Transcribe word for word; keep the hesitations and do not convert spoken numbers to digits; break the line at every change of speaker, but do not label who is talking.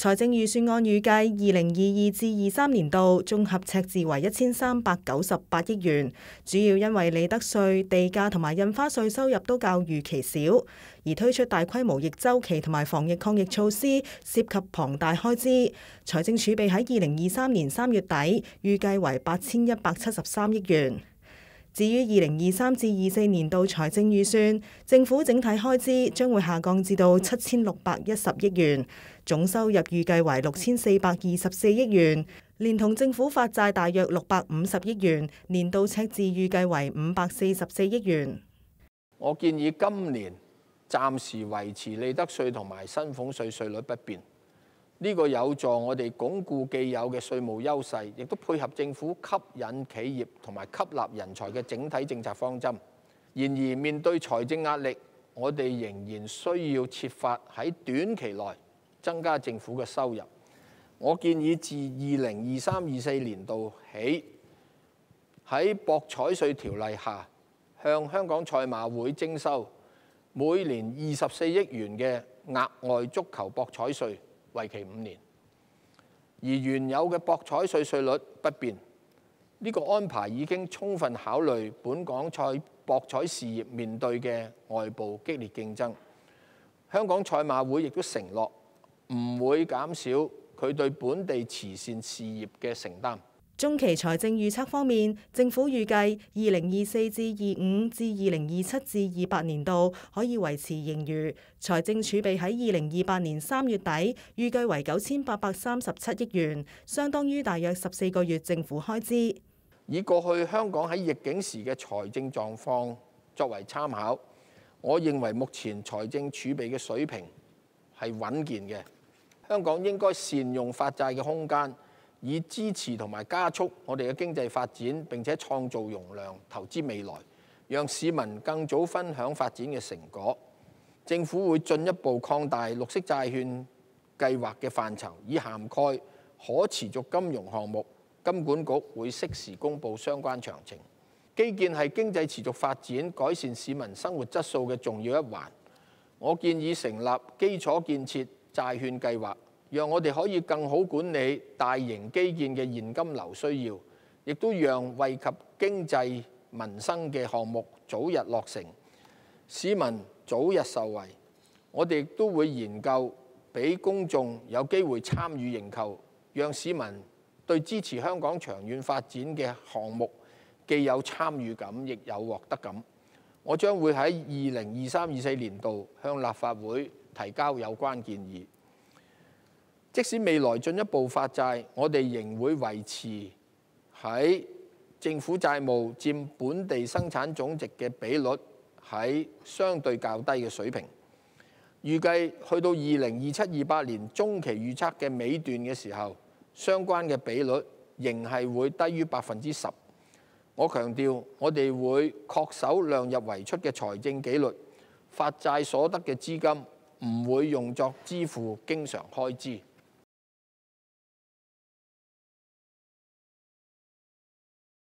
財政預算案預計二零二二至二三年度綜合赤字為一千三百九十八億元，主要因為利得稅、地價同埋印花稅收入都較預期少，而推出大規模逆周期同埋防疫抗疫措施涉及龐大開支。財政儲備喺二零二三年三月底預計為八千一百七十三億元。至於二零二三至二四年度財政預算，政府整體開支將會下降至到七千六百一十億元，總收入預計為六千四百二十四億元，連同政府發債大約六百五十億元，年度赤字預計為五百四十四億元。
我建議今年暫時維持利得稅同埋薪俸稅稅率不變。呢個有助我哋鞏固既有嘅稅務優勢，亦都配合政府吸引企業同埋吸納人才嘅整體政策方針。然而，面對財政壓力，我哋仍然需要設法喺短期內增加政府嘅收入。我建議自二零二三、二四年度起，喺博彩稅條例下，向香港賽馬會徵收每年二十四億元嘅額外足球博彩稅。為期五年，而原有嘅博彩稅稅率不變。呢個安排已經充分考慮本港賽博彩事業面對嘅外部激烈競爭。香港賽馬會亦都承諾唔會減少佢對本地慈善事業嘅承擔。
中期財政預測方面，政府預計二零二四至二五至二零二七至二八年度可以維持盈餘，財政儲備喺二零二八年三月底預計為九千八百三十七億元，相當於大約十四個月政府開支。
以過去香港喺逆境時嘅財政狀況作為參考，我認為目前財政儲備嘅水平係穩健嘅。香港應該善用發債嘅空間，以支持同埋加速我哋嘅經濟發展，並且創造容量、投資未來，讓市民更早分享發展嘅成果。政府會進一步擴大綠色債券計劃嘅範疇，以涵蓋可持續金融項目。金管局會適時公布相關詳情。基建係經濟持續發展、改善市民生活質素嘅重要一環。我建議成立基礎建設債券計劃，讓我哋可以更好管理大型基建嘅現金流需要，亦都讓惠及經濟民生嘅項目早日落成，市民早日受惠。我哋亦都會研究俾公眾有機會參與認購，讓市民對支持香港長遠發展嘅項目既有參與感，亦有獲得感。我將會喺二零二三、二四年度向立法會提交有關建議。即使未來進一步發債，我哋仍會維持喺政府債務佔本地生產總值嘅比率喺相對較低嘅水平。預計去到二零二七、二八年中期預測嘅尾段嘅時候，相關嘅比率仍係會低於百分之十。我強調，我哋會恪守量入為出嘅財政紀律，發債所得嘅資金唔會用作支付經常開支。